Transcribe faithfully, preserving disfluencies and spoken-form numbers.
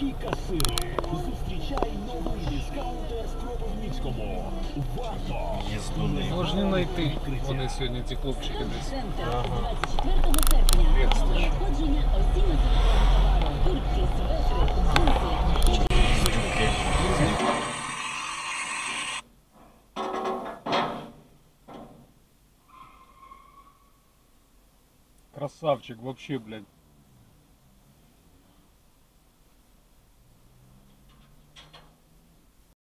Які касири? Зустрічай новий дискаунтер в Кропивницькому. Варто! Можна знайти. Вони сьогодні, ці хлопчики десь. Центр двадцять четвертого серпня. Надходження осінньо-зимового товару. Куртки, светри, джинси. Красавчик, вообще, блядь.